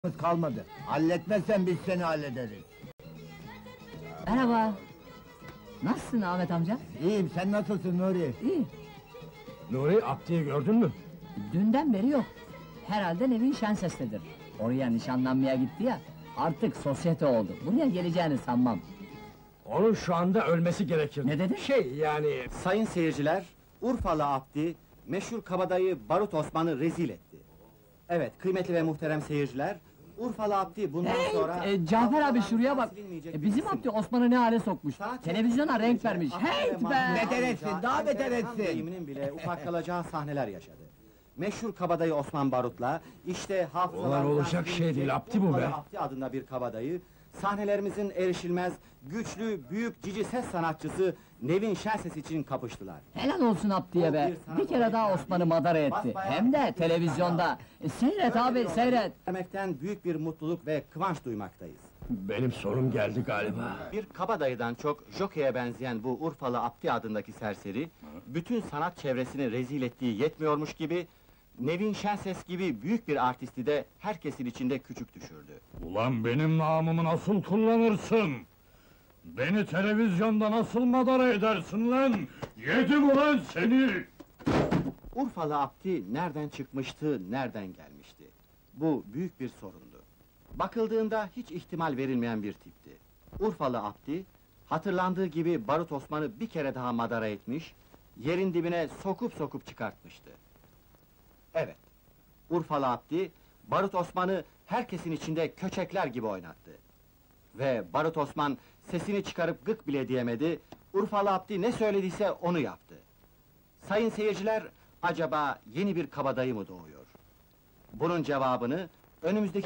kalmadı. Halletmezsen biz seni hallederiz. Merhaba. Nasılsın Ahmet amca? İyiyim, sen nasılsın Nuri? İyi. Nuri, Abdi'yi gördün mü? Dünden beri yok. Herhalde Nevin Şenses'tedir. Oraya nişanlanmaya gitti ya. Artık sosyete oldu. Buraya geleceğini sanmam. Onun şu anda ölmesi gerekir. Ne dedi? Yani... Sayın seyirciler, Urfalı Abdi, meşhur kabadayı Barut Osman'ı rezil etti. Evet, kıymetli ve muhterem seyirciler, Urfalı Abdi bundan sonra... Cafer abi şuraya bak. silinmeyecek bir Bizim isim. Abdi Osman'ı ne hale sokmuş. Saat Televizyona renk vermiş. Ahmet Hey ve be! Mahmut Beter etsin, Avcı'nca daha beter enteresan etsin. deyiminin bile ufak kalacağı sahneler yaşadı. Meşhur kabadayı Osman Barut'la, işte hafızalardan... Ulan olacak şey silinmeyecek değil, Abdi bu Urfalı be! Abdi adında bir kabadayı, sahnelerimizin erişilmez, güçlü, büyük cici ses sanatçısı Nevin Şenses için kapıştılar. Helal olsun Abdi'ye be. Bir kere daha Osman'ı madara etti. Hem de televizyonda. Seyret abi, seyret. Vermekten büyük bir mutluluk ve kıvanç duymaktayız. Benim sonum geldi galiba. Bir kabadayıdan çok jokeye benzeyen bu Urfalı Abdi adındaki serseri, bütün sanat çevresini rezil ettiği yetmiyormuş gibi, Nevin Şenses gibi büyük bir artisti de herkesin içinde küçük düşürdü. Ulan benim namımı nasıl kullanırsın? Beni televizyonda nasıl madara edersin lan? Yedim ulan seni! Urfalı Abdi nereden çıkmıştı, nereden gelmişti? Bu büyük bir sorundu. Bakıldığında hiç ihtimal verilmeyen bir tipti. Urfalı Abdi, hatırlandığı gibi Barut Osman'ı bir kere daha madara etmiş, yerin dibine sokup sokup çıkartmıştı. Evet, Urfalı Abdi, Barut Osman'ı herkesin içinde köçekler gibi oynattı. Ve Barut Osman sesini çıkarıp gık bile diyemedi, Urfalı Abdi ne söylediyse onu yaptı. Sayın seyirciler, acaba yeni bir kabadayı mı doğuyor? Bunun cevabını önümüzdeki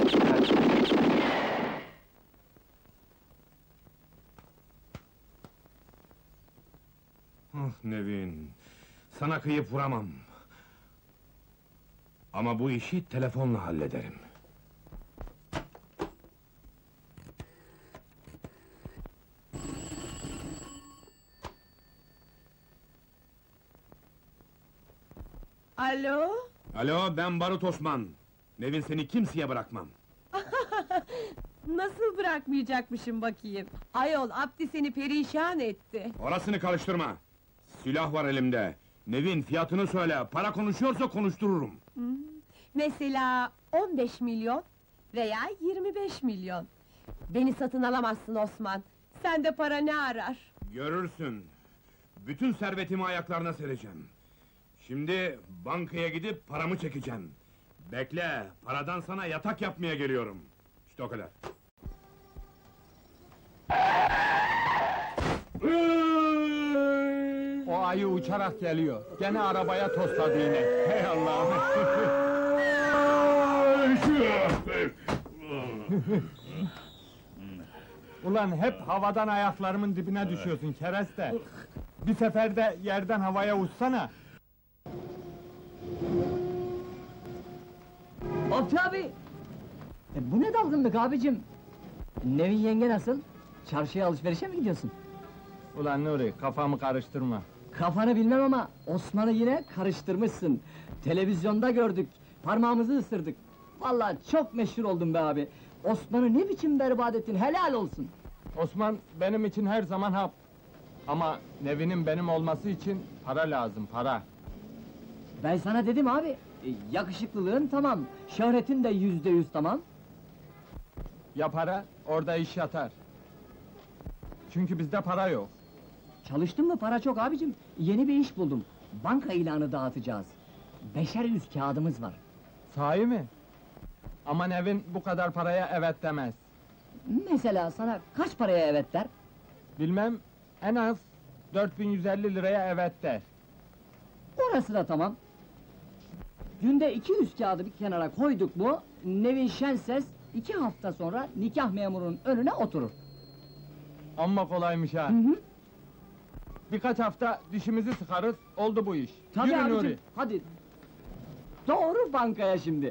Ah Nevin, sana kıyıp vuramam. Ama bu işi telefonla hallederim. Alo? Alo, ben Barut Osman. Nevin seni kimseye bırakmam. Nasıl bırakmayacakmışım bakayım? Ayol, Abdi seni perişan etti. Orasını karıştırma. Silah var elimde. Nevin, fiyatını söyle, para konuşuyorsa konuştururum. Mesela 15 milyon veya 25 milyon. Beni satın alamazsın Osman. Sende para ne arar? Görürsün. Bütün servetimi ayaklarına sereceğim. Şimdi bankaya gidip paramı çekeceğim. Bekle, paradan sana yatak yapmaya geliyorum. İşte o kadar. O ayı uçarak geliyor. Gene arabaya tosladı yine. Hey Allah'ım! Ulan hep havadan ayaklarımın dibine düşüyorsun kereste! Bir seferde yerden havaya uçsana! Abdi abi! Bu ne dalgınlık abicim? Nevin yenge nasıl? Çarşıya alışverişe mi gidiyorsun? Ulan Nuri, kafamı karıştırma! Kafanı bilmem ama Osman'ı yine karıştırmışsın. Televizyonda gördük, parmağımızı ısırdık. Vallahi çok meşhur oldun be abi. Osman'ı ne biçim berbat ettin, helal olsun! Osman benim için her zaman hap! Ama Nevin'in benim olması için para lazım, para! Ben sana dedim abi, yakışıklılığın tamam, şöhretin de %100 tamam. Ya para, orada iş yatar! Çünkü bizde para yok! Çalıştın mı para çok abicim, yeni bir iş buldum. Banka ilanı dağıtacağız. 500 kağıdımız var. Sahi mi? Ama Nevin bu kadar paraya evet demez. Mesela sana kaç paraya evet der? Bilmem, en az 4150 liraya evet der. Orası da tamam. Günde 200 kağıdı bir kenara koyduk mu, Nevin Şenses 2 hafta sonra nikah memurunun önüne oturur. Amma kolaymış ha! Hı hı. Birkaç hafta dişimizi sıkarız, oldu bu iş. Tabii Yürü abicim, Nuri! hadi! Doğru bankaya şimdi!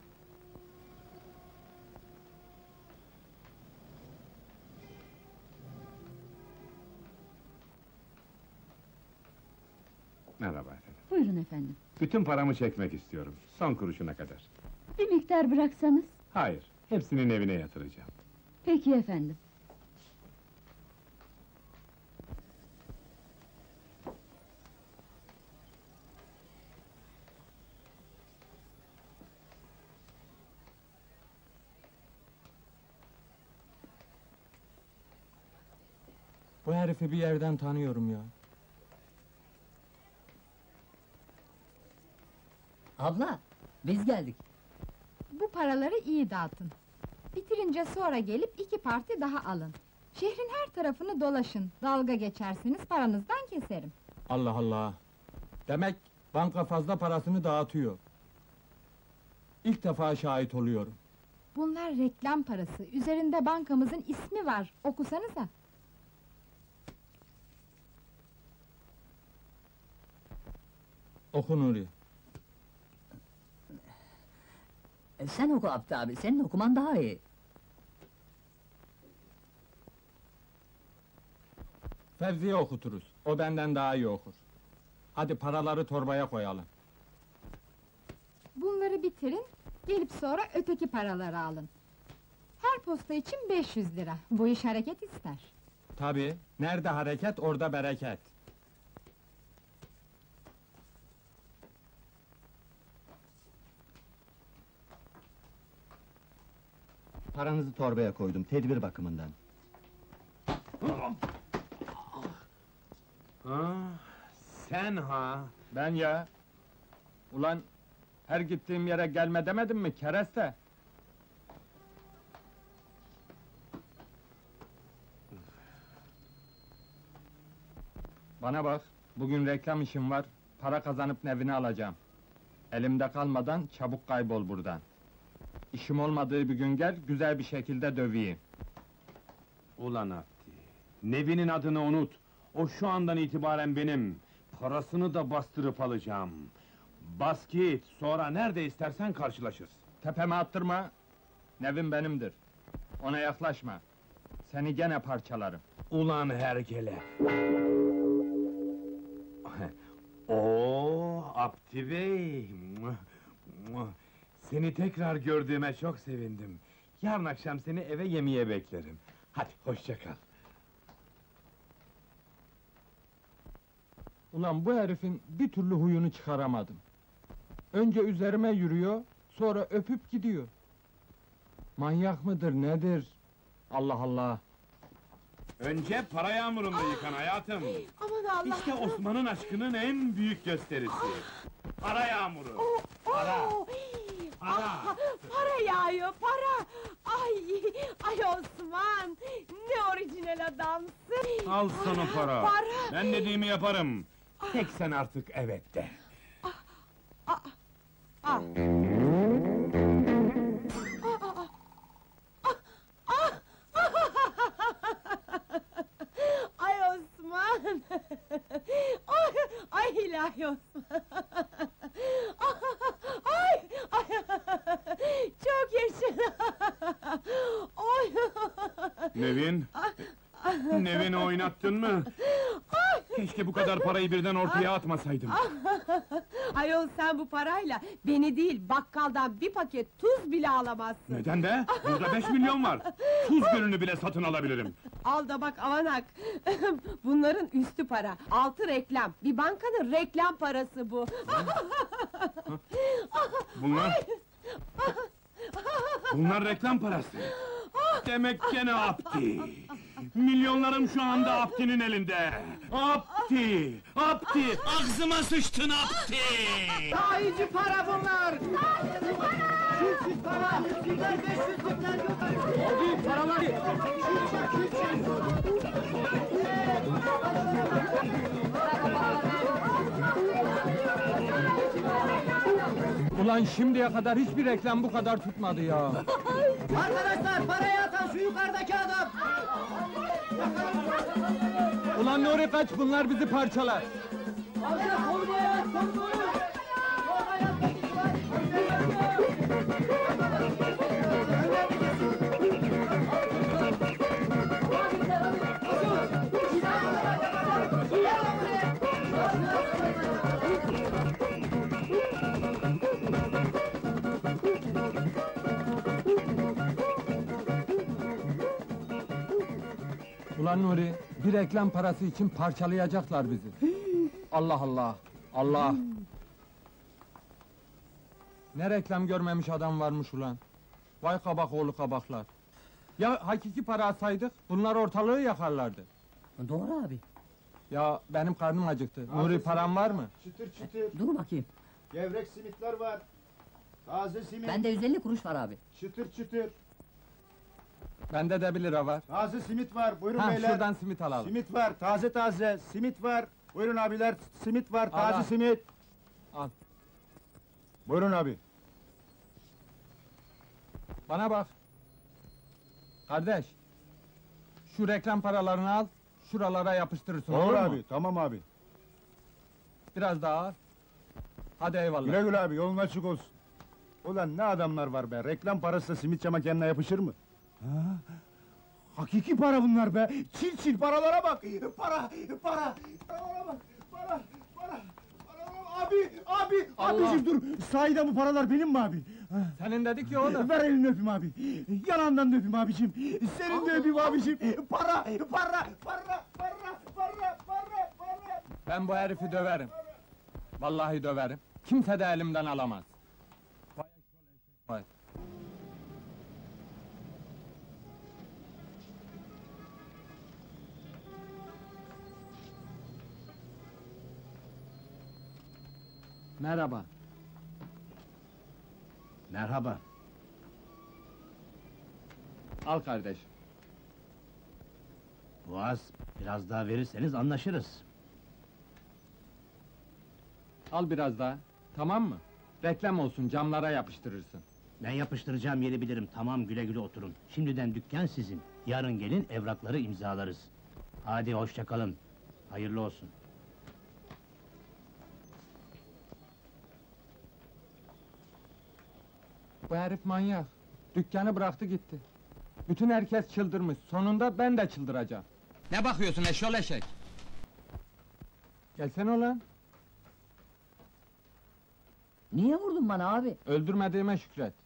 Merhaba efendim. Buyurun efendim. Bütün paramı çekmek istiyorum. Son kuruşuna kadar. Bir miktar bıraksanız. Hayır, Hepsinin evine yatıracağım. Peki efendim. Bu herifi bir yerden tanıyorum ya. Abla, biz geldik. Bu paraları iyi dağıtın. Bitirince sonra gelip 2 parti daha alın. Şehrin her tarafını dolaşın. Dalga geçersiniz, paranızdan keserim. Allah Allah! Demek banka fazla parasını dağıtıyor. İlk defa şahit oluyorum. Bunlar reklam parası. Üzerinde bankamızın ismi var. Okusanıza. Oku Nuri. Sen oku Abdi abi, senin okuman daha iyi. Fevzi'ye okuturuz. O benden daha iyi okur. Hadi paraları torbaya koyalım. Bunları bitirin, gelip sonra öteki paraları alın. Her posta için 500 lira. Bu iş hareket ister. Tabii, nerede hareket orada bereket. Paranızı torbaya koydum, tedbir bakımından. Ha, sen ha? Ben ya! Ulan, her gittiğim yere gelme demedim mi kereste? Bana bak, bugün reklam işim var, para kazanıp nevini alacağım. Elimde kalmadan çabuk kaybol buradan. İşim olmadığı bir gün gel, güzel bir şekilde döveyim. Ulan Abdi, Nevin'in adını unut. O şu andan itibaren benim. Parasını da bastırıp alacağım. Bas git, sonra nerede istersen karşılaşırız. Tepeme attırma, Nevin benimdir. Ona yaklaşma. Seni gene parçalarım. Ulan hergele! Oo, Abdi Bey! Seni tekrar gördüğüme çok sevindim. Yarın akşam seni eve yemeğe beklerim. Hadi, hoşça kal. Ulan bu herifin bir türlü huyunu çıkaramadım. Önce üzerime yürüyor, sonra öpüp gidiyor. Manyak mıdır, nedir? Allah Allah! Önce para yağmurunda yıkan hayatım. Aman Allah! İşte Osman'ın aşkının en büyük gösterisi. Para yağmuru. Para. Para. Para yağıyor, para! Ay Osman! Ne orijinal adamsın! Al sana para. Para! Ben dediğimi yaparım. Tek sen artık evet de. Ay Osman! Ay ilahi Osman! Ay! Çok yaşa! Oy! Nevin? Nevin'i oynattın mı? Keşke bu kadar parayı birden ortaya atmasaydım. Ayol sen bu parayla beni değil bakkaldan bir paket tuz bile alamazsın. Neden be? Burada 5 milyon var. Tuz gölünü bile satın alabilirim. Al da bak avanak! Bunların üstü para, altı reklam. Bir bankanın reklam parası bu. Bunlar reklam parası. Demek gene Abdi. Milyonlarım şu anda Abdi'nin elinde. Abdi! Abdi! Ağzıma sıçtın Abdi! Sahici para bunlar! Şunsuz para! 100'ler 500'lükler yok! Hadi paraları! Ulan şimdiye kadar hiçbir reklam bu kadar tutmadı ya! Arkadaşlar parayı atan şu yukarıdaki adam! Ulan Nuri kaç, bunlar bizi parçalar! Alçak kolunu ayak kolunu! Sol ayak geçiş var! Ulan Nuri, bir reklam parası için parçalayacaklar bizi. Allah Allah, Allah! Ne reklam görmemiş adam varmış ulan! Vay kabak oğlu kabaklar! Ya hakiki para alsaydık, bunlar ortalığı yakarlardı. Doğru abi. Ya benim karnım acıktı. Nuri param var mı? Çıtır çıtır. Dur bakayım. Gevrek simitler var. Taze simit. Bende 150 kuruş var abi. Çıtır çıtır. Bende de 1 lira var. Taze simit var. Buyurun Ha, beyler. şuradan simit alalım. Simit var. Taze taze. Simit var. Buyurun abiler. Simit var. Al, Taze al. simit. Al. Buyurun abi. Bana bak. Kardeş. Şu reklam paralarını al, şuralara yapıştırırsın, olur Olur mu? abi. Tamam abi. Biraz daha al. Hadi eyvallah. Güle güle abi. Yolun açık olsun. Ulan ne adamlar var be. Reklam parası da simit çama kendine yapışır mı? Ha? Hakiki para bunlar be. Çil çil paralara bak. Para. Paralara bak. Para. Abi. Allah! Abiciğim dur. Sahiden bu paralar benim mi abi? Senin dedik ya oğlum. Ver elini öpeyim abi. Yanağından da öpeyim abiciğim. Senin de öpeyim abiciğim. Para. Ben bu herifi döverim. Vallahi döverim. Kimse de elimden alamaz. Vay eşek, vay. Merhaba. Merhaba. Al kardeş. Boğaz, biraz daha verirseniz anlaşırız. Al biraz daha. Tamam mı? Reklam olsun, camlara yapıştırırsın. Ben yapıştıracağım yeri bilirim, tamam güle güle oturun. Şimdiden dükkan sizin. Yarın gelin, evrakları imzalarız. Hadi hoşça kalın. Hayırlı olsun. Bu herif manyak. Dükkanı bıraktı gitti. Bütün herkes çıldırmış. Sonunda ben de çıldıracağım. Ne bakıyorsun eşyol eşek? Gelsene ulan. Niye vurdun bana abi? Öldürmediğime şükret.